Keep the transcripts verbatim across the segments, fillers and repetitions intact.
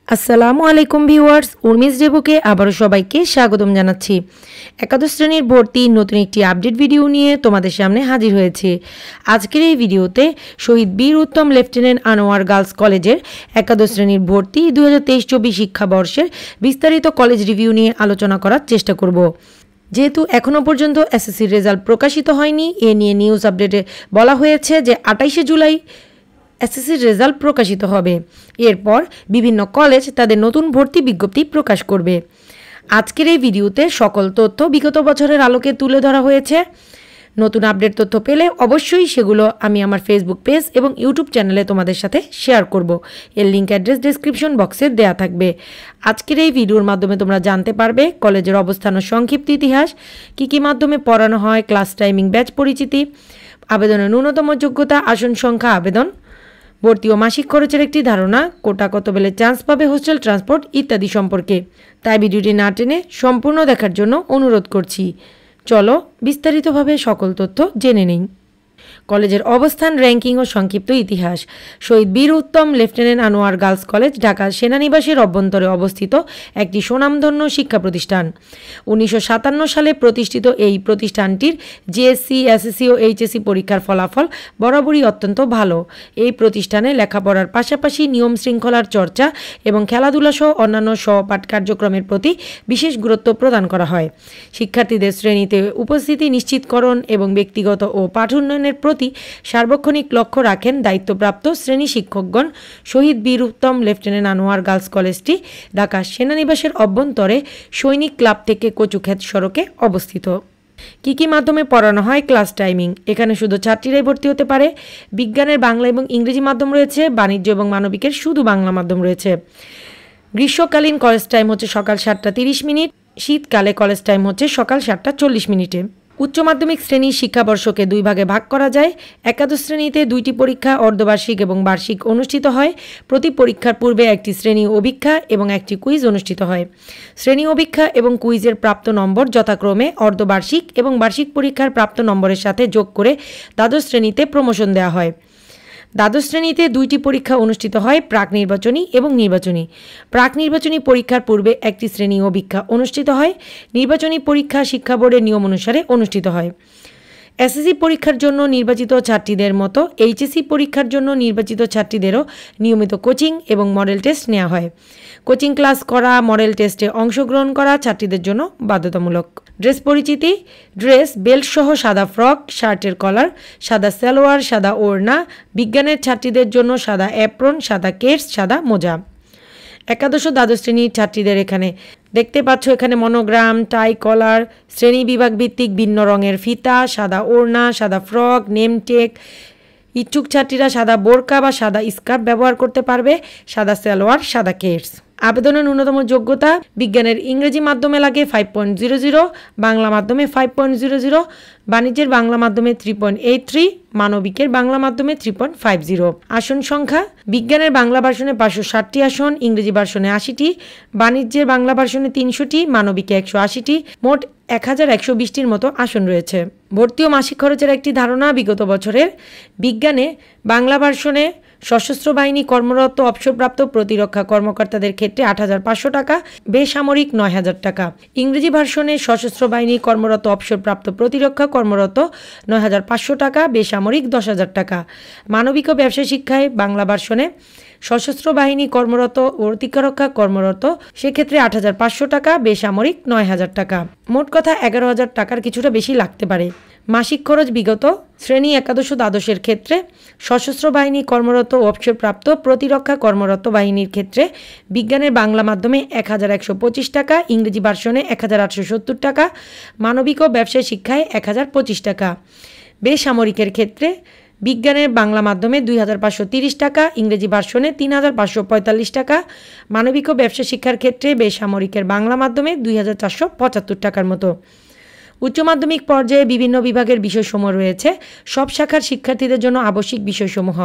আসসালামু আলাইকুম ভিউয়ার্স, উর্মিস ডেবুকে আবারও সবাইকে স্বাগতম জানাচ্ছি। একাদশ শ্রেণীর ভর্তি নতুন একটি আপডেট ভিডিও নিয়ে তোমাদের সামনে হাজির হয়েছে। আজকের এই ভিডিওতে শহীদ বীর উত্তম লেফটেন্যান্ট আনোয়ার গার্লস কলেজের একাদশ শ্রেণীর ভর্তি দুই হাজার তেইশ চব্বিশ শিক্ষাবর্ষের বিস্তারিত কলেজ রিভিউ নিয়ে আলোচনা করার চেষ্টা করব। যেহেতু এখনও পর্যন্ত এসএসসির রেজাল্ট প্রকাশিত হয়নি, এ নিয়ে নিউজ আপডেটে বলা হয়েছে যে আঠাইশে জুলাই এসএসসির রেজাল্ট প্রকাশিত হবে। এরপর বিভিন্ন কলেজ তাদের নতুন ভর্তি বিজ্ঞপ্তি প্রকাশ করবে। আজকের এই ভিডিওতে সকল তথ্য বিগত বছরের আলোকে তুলে ধরা হয়েছে। নতুন আপডেট তথ্য পেলে অবশ্যই সেগুলো আমি আমার ফেসবুক পেজ এবং ইউটিউব চ্যানেলে তোমাদের সাথে শেয়ার করব। এর লিঙ্ক অ্যাড্রেস ডেসক্রিপশন বক্সে দেওয়া থাকবে। আজকের এই ভিডিওর মাধ্যমে তোমরা জানতে পারবে কলেজের অবস্থান ও সংক্ষিপ্ত ইতিহাস, কী কী মাধ্যমে পড়ানো হয়, ক্লাস টাইমিং, ব্যাচ পরিচিতি, আবেদনের ন্যূনতম যোগ্যতা, আসন সংখ্যা, আবেদন, ভর্তি ও মাসিক খরচের একটি ধারণা, কোটা কত বেলে চান্স পাবে, হোস্টেল, ট্রান্সপোর্ট ইত্যাদি সম্পর্কে। তাই ভিডিওটি না টেনে সম্পূর্ণ দেখার জন্য অনুরোধ করছি। চলো বিস্তারিতভাবে সকল তথ্য জেনে নিই। কলেজের অবস্থান, র্যাঙ্কিং ও সংক্ষিপ্ত ইতিহাস। শহীদ বীর উত্তম lieutenant Anwar girls college Dhaka সেনানিবাসের অভ্যন্তরে অবস্থিত একটি সুনামধন্য শিক্ষা প্রতিষ্ঠান। উনিশশো সাতান্ন সালে প্রতিষ্ঠিত এই প্রতিষ্ঠানটির জিএসসি, এসএসসি ও এইচএসসি পরীক্ষার ফলাফল বরাবরই অত্যন্ত ভালো। এই প্রতিষ্ঠানে লেখাপড়ার পাশাপাশি নিয়ম শৃঙ্খলার চর্চা এবং খেলাধুলা সহ অন্যান্য সহপাঠ কার্যক্রমের প্রতি বিশেষ গুরুত্ব প্রদান করা হয়। শিক্ষার্থীদের শ্রেণীতে উপস্থিতি নিশ্চিতকরণ এবং ব্যক্তিগত ও পাঠ উন্নয়নের প্রতি সার্বক্ষণিক লক্ষ্য রাখেন দায়িত্বপ্রাপ্ত শ্রেণী শিক্ষকগণ। শহীদ বীর উত্তম লেফটেন্যান্ট আনোয়ার গার্লস কলেজটি ঢাকা সেনানিবাসের অভ্যন্তরে সৈনিক ক্লাব থেকে কচুক্ষেত সড়কে অবস্থিত। কী কী মাধ্যমে পড়ানো হয়, ক্লাস টাইমিং। এখানে শুধু ছাত্রীরাই ভর্তি হতে পারে। বিজ্ঞানের বাংলা এবং ইংরেজি মাধ্যম রয়েছে। বাণিজ্য এবং মানবিকের শুধু বাংলা মাধ্যম রয়েছে। গ্রীষ্মকালীন কলেজ টাইম হচ্ছে সকাল সাতটা তিরিশ মিনিট, শীতকালে কলেজ টাইম হচ্ছে সকাল সাতটা চল্লিশ মিনিটে। উচ্চ মাধ্যমিক শ্রেণীর শিক্ষাবর্ষকে দুই ভাগে ভাগ করা যায়। একাদশ শ্রেণীতে দুইটি পরীক্ষা অর্ধবার্ষিক এবং বার্ষিক অনুষ্ঠিত হয়। প্রতি পরীক্ষার পূর্বে একটি শ্রেণী অভিক্ষা এবং একটি কুইজ অনুষ্ঠিত হয়। শ্রেণী অভিক্ষা এবং কুইজের প্রাপ্ত নম্বর যথাক্রমে অর্ধবার্ষিক এবং বার্ষিক পরীক্ষার প্রাপ্ত নম্বরের সাথে যোগ করে দ্বাদশ শ্রেণীতে প্রমোশন দেওয়া হয়। দ্বাদশ শ্রেণীতে দুইটি পরীক্ষা অনুষ্ঠিত হয়, প্রাক নির্বাচনী এবং নির্বাচনী। প্রাক নির্বাচনী পরীক্ষার পূর্বে একটি শ্রেণী অভিক্ষা অনুষ্ঠিত হয়। নির্বাচনী পরীক্ষা শিক্ষা বোর্ডের নিয়ম অনুসারে অনুষ্ঠিত হয়। এসএসসি পরীক্ষার জন্য নির্বাচিত ছাত্রীদের মতো এইচএসসি পরীক্ষার জন্য নির্বাচিত ছাত্রীদেরও নিয়মিত কোচিং এবং মডেল টেস্ট নেওয়া হয়। কোচিং ক্লাস করা, মডেল টেস্টে অংশগ্রহণ করা ছাত্রীদের জন্য বাধ্যতামূলক। ড্রেস পরিচিতি। ড্রেস বেল্ট সহ সাদা ফ্রক, শার্টের কলার, সাদা সালোয়ার, সাদা ওড়না। বিজ্ঞানের ছাত্রীদের জন্য সাদা অ্যাপ্রন, সাদা কেটস, সাদা মোজা। একাদশ ও দ্বাদশ শ্রেণীর ছাত্রীদের এখানে দেখতে পাচ্ছ এখানে মনোগ্রাম, টাই, কলার, শ্রেণী বিভাগ ভিত্তিক ভিন্ন রঙের ফিতা, সাদা ওড়না, সাদা ফ্রক, নেমটেক। ইচ্ছুক ছাত্রীরা সাদা বোরকা বা সাদা স্কার্ফ ব্যবহার করতে পারবে। সাদা সালোয়ার, সাদা কেটস। আবেদনের ন্যূনতম যোগ্যতা। বিজ্ঞানের ইংরেজি মাধ্যমে লাগে five point zero zero, Bangla মাধ্যমে ফাইভ পয়েন্ট জিরো জিরো, বাণিজ্যের বাংলা মাধ্যমে থ্রি পয়েন্ট এইট থ্রি, মানবিকের বাংলা মাধ্যমে থ্রি পয়েন্ট ফাইভ জিরো। আসন সংখ্যা। বিজ্ঞানের বাংলা ভার্সনে পাঁচশো ষাটটি আসন, ইংরেজি ভার্সনে আশিটি, বাণিজ্যের বাংলা ভার্সনে তিনশোটি, মানবিকে একশো আশিটি, মোট এক হাজার একশো বিশটির মতো আসন রয়েছে। ভর্তি ও মাসিক খরচের একটি ধারণা বিগত বছরের। বিজ্ঞানে বাংলা ভার্সনে সশস্ত্র বাহিনী কর্মরত অবসরপ্রাপ্ত প্রতিরক্ষা কর্মকর্তাদের ক্ষেত্রে আট হাজার পাঁচশো টাকা, বেসামরিক নয় হাজার টাকা। ইংরেজি ভার্সনে সশস্ত্র বাহিনী কর্মরত অবসরপ্রাপ্ত প্রতিরক্ষা কর্মরত নয় হাজার পাঁচশো টাকা, বেসামরিক দশ হাজার টাকা। মানবিক ও ব্যবসা শিক্ষায় বাংলা ভার্সনে সশস্ত্র বাহিনী কর্মরত ও প্রতিরক্ষা কর্মরত সেক্ষেত্রে আট হাজার পাঁচশো টাকা, বেসামরিক নয় হাজার টাকা। মোট কথা এগারো হাজার টাকার কিছুটা বেশি লাগতে পারে। মাসিক খরচ বিগত শ্রেণী একাদশ ও দ্বাদশের ক্ষেত্রে সশস্ত্র বাহিনী কর্মরত ও অবসরপ্রাপ্ত প্রতিরক্ষা কর্মরত বাহিনীর ক্ষেত্রে বিজ্ঞানের বাংলা মাধ্যমে এক হাজার একশো পঁচিশ টাকা, ইংরেজি ভার্সনে এক হাজার আটশো সত্তর টাকা, মানবিক ও ব্যবসায় শিক্ষায় এক হাজার পঁচিশ টাকা। বেসামরিকের ক্ষেত্রে বিজ্ঞানের বাংলা মাধ্যমে দুই হাজার পাঁচশো তিরিশ টাকা, ইংরেজি ভার্সনে তিন হাজার পাঁচশো পঁয়তাল্লিশ টাকা, মানবিক ও ব্যবসা শিক্ষার ক্ষেত্রে বেসামরিকের বাংলা মাধ্যমে দুই হাজার চারশো পঁচাত্তর টাকার মতো। উচ্চ মাধ্যমিক পর্যায়ে বিভিন্ন বিভাগের বিষয়সমূহ রয়েছে। সব শাখার শিক্ষার্থীদের জন্য আবশ্যিক বিষয়সমূহ।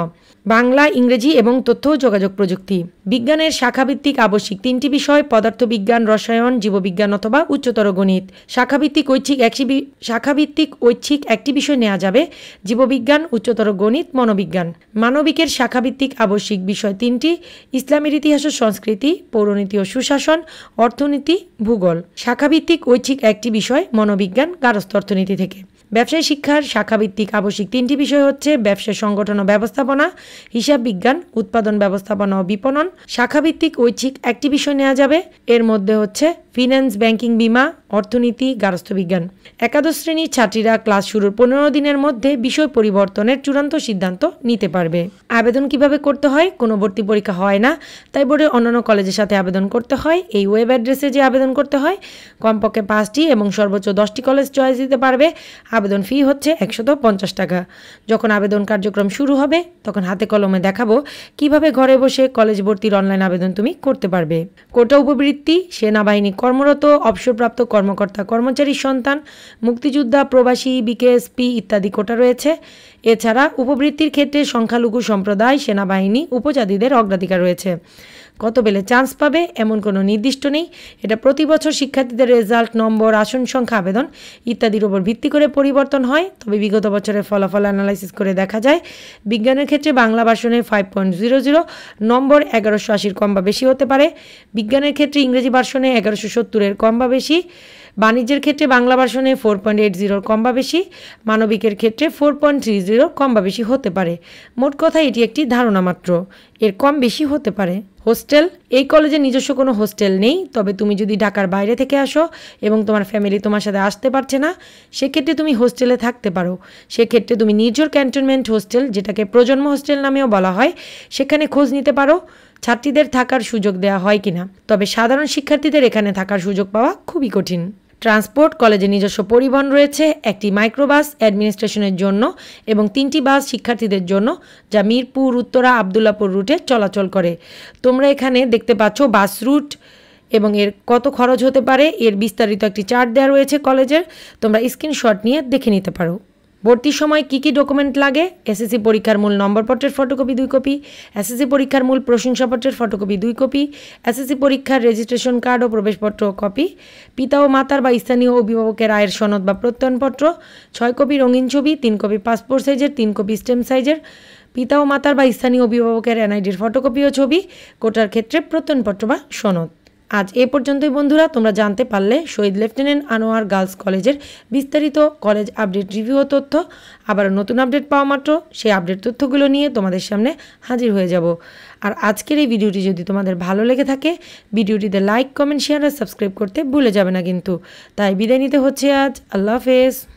বাংলা, ইংরেজি এবং তথ্য ও যোগাযোগ প্রযুক্তি। বিজ্ঞানের শাখাভিত্তিক আবশ্যিক তিনটি বিষয় পদার্থবিজ্ঞান, রসায়ন, জীববিজ্ঞান অথবা উচ্চতর গণিত। শাখাভিত্তিক ঐচ্ছিক একটি শাখাভিত্তিক ঐচ্ছিক একটি বিষয় নেওয়া যাবে, জীববিজ্ঞান, উচ্চতর গণিত, মনোবিজ্ঞান। মানবিকের শাখাভিত্তিক আবশ্যিক বিষয় তিনটি, ইসলামের ইতিহাস ও সংস্কৃতি, পৌরনীতি ও সুশাসন, অর্থনীতি, ভূগোল। শাখাভিত্তিক ঐচ্ছিক একটি বিষয় মনোবিজ্ঞান, গার্হস্থ্য অর্থনীতি থেকে। ব্যবসায় শিক্ষার শাখাভিত্তিক আবশ্যিক তিনটি বিষয় হচ্ছে ব্যবসা সংগঠন ও ব্যবস্থাপনা, হিসাব বিজ্ঞান, উৎপাদন ব্যবস্থাপনা ও বিপণন। শাখাভিত্তিক ঐচ্ছিক একটি বিষয় নেওয়া যাবে, এর মধ্যে হচ্ছে ফিন্যান্স, ব্যাংকিং, বিমা, অর্থনীতি, গার্হস্থ্য বিজ্ঞান। একাদশ শ্রেণীর ছাত্রীরা ক্লাস শুরুর পনেরো দিনের মধ্যে বিষয় পরিবর্তনের চূড়ান্ত সিদ্ধান্ত নিতে পারবে। আবেদন কিভাবে করতে হয়? কোনো ভর্তি পরীক্ষা হয় না, তাই বোর্ডের অন্যান্য কলেজের সাথে আবেদন করতে হয়। এই ওয়েব অ্যাড্রেসে যে আবেদন করতে হয়, কমপক্ষে পাঁচটি এবং সর্বোচ্চ দশটি কলেজ চয়েস দিতে পারবে। আবেদন ফি হচ্ছে একশত পঞ্চাশ টাকা। যখন আবেদন কার্যক্রম শুরু হবে তখন হাতে কলমে দেখাবো কিভাবে ঘরে বসে কলেজ ভর্তির অনলাইন আবেদন তুমি করতে পারবে। কোটা উপবৃত্তি, সেনাবাহিনী কর্মরত, অবসরপ্রাপ্ত কর্মকর্তা কর্মচারীর সন্তান, মুক্তিযোদ্ধা, প্রবাসী, বিকেএসপি ইত্যাদি কোটা রয়েছে। এছাড়া উপবৃত্তির ক্ষেত্রে সংখ্যালঘু সম্প্রদায়, সেনাবাহিনী, উপজাতিদের অগ্রাধিকার রয়েছে। কত পেলে চান্স পাবে এমন কোনো নির্দিষ্ট নেই। এটা প্রতি বছর শিক্ষার্থীদের রেজাল্ট, নম্বর, আসন সংখ্যা, আবেদন ইত্যাদির উপর ভিত্তি করে পরিবর্তন হয়। তবে বিগত বছরের ফলাফল অ্যানালাইসিস করে দেখা যায় বিজ্ঞানের ক্ষেত্রে বাংলা ভার্সনে ফাইভ পয়েন্ট জিরো জিরো নম্বর এগারোশো আশির কম বা বেশি হতে পারে। বিজ্ঞানের ক্ষেত্রে ইংরেজি ভার্সনে এগারোশো সত্তরের কম বা বেশি। বাণিজ্যের ক্ষেত্রে বাংলা ভার্সনে ফোর পয়েন্ট এইট জিরোর কম বা বেশি। মানবিকের ক্ষেত্রে ফোর পয়েন্ট থ্রি জিরোর কম বা বেশি হতে পারে। মোট কথা এটি একটি ধারণা মাত্র, এর কম বেশি হতে পারে। হোস্টেল, এই কলেজে নিজস্ব কোনো হোস্টেল নেই, তবে তুমি যদি ঢাকার বাইরে থেকে আসো এবং তোমার ফ্যামিলি তোমার সাথে আসতে পারছে না, সেক্ষেত্রে তুমি হোস্টেলে থাকতে পারো। সেক্ষেত্রে তুমি নির্ঝর ক্যান্টনমেন্ট হোস্টেল, যেটাকে প্রজন্ম হোস্টেল নামেও বলা হয়, সেখানে খোঁজ নিতে পারো ছাত্রীদের থাকার সুযোগ দেওয়া হয় কিনা। তবে সাধারণ শিক্ষার্থীদের এখানে থাকার সুযোগ পাওয়া খুবই কঠিন। ট্রান্সপোর্ট, কলেজে নিজস্ব পরিবহন রয়েছে, একটি মাইক্রোবাস অ্যাডমিনিস্ট্রেশনের জন্য এবং তিনটি বাস শিক্ষার্থীদের জন্য, যা মিরপুর, উত্তরা, আবদুল্লাপুর রুটে চলাচল করে। তোমরা এখানে দেখতে পাচ্ছ বাস রুট এবং এর কত খরচ হতে পারে, এর বিস্তারিত একটি চার্ট দেওয়া রয়েছে কলেজের, তোমরা স্ক্রিনশট নিয়ে দেখে নিতে পারো। ভর্তির সময় কী কী ডকুমেন্ট লাগে? এসএসসি পরীক্ষার মূল নম্বরপত্রের ফটোকপি দুই কপি, এসএসসি পরীক্ষার মূল প্রশংসাপত্রের ফটোকপি দুই কপি, এসএসসি পরীক্ষার রেজিস্ট্রেশন কার্ড ও প্রবেশপত্র কপি, পিতা ও মাতার বা স্থানীয় অভিভাবকের আয়ের সনদ বা প্রত্যয়নপত্র, ছয় কপি রঙিন ছবি, তিন কপি পাসপোর্ট সাইজের, তিন কপি স্ট্যাম্প সাইজের, পিতা ও মাতার বা স্থানীয় অভিভাবকের এনআইডির ফটোকপি ও ছবি, কোটার ক্ষেত্রে প্রত্যয়নপত্র বা সনদ। আজ এ পর্যন্তই বন্ধুরা, তোমরা জানতে পারলে শহীদ লেফটেন্যান্ট আনোয়ার গার্লস কলেজের বিস্তারিত কলেজ আপডেট রিভিউ ও তথ্য। আবার নতুন আপডেট পাওয়া মাত্র সেই আপডেট তথ্যগুলো নিয়ে তোমাদের সামনে হাজির হয়ে যাব। আর আজকের এই ভিডিওটি যদি তোমাদের ভালো লেগে থাকে, ভিডিওটিতে লাইক, কমেন্ট, শেয়ার আর সাবস্ক্রাইব করতে ভুলে যাবে না কিন্তু। তাই বিদায় নিতে হচ্ছে আজ। আল্লাহ হাফেজ।